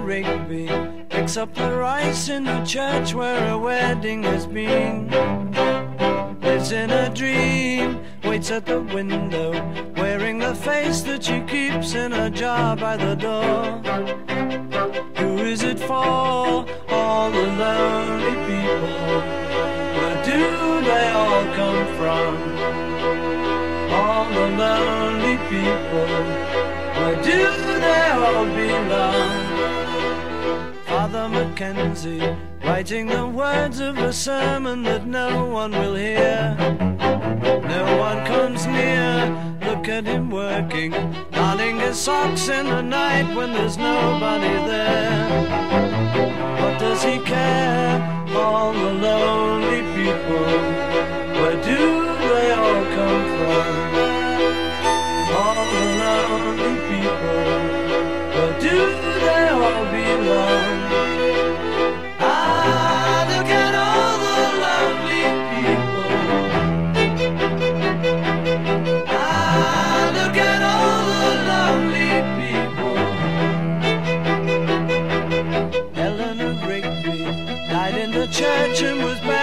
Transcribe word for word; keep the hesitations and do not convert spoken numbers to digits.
Rigby picks up the rice in the church where a wedding has been. Lives in a dream, waits at the window, wearing the face that she keeps in a jar by the door. Who is it for? All the lonely people. Where do they all come from? All the lonely people. Where do they all belong? Father Mackenzie, writing the words of a sermon that no one will hear. No one comes near, look at him working, darning his socks in the night when there's nobody there. What does he care? All the lonely people, where do they all come from? All the lonely people, where do they all belong? Ah, look at all the lonely people. Ah, look at all the lonely people. Eleanor Rigby died in the church and was buried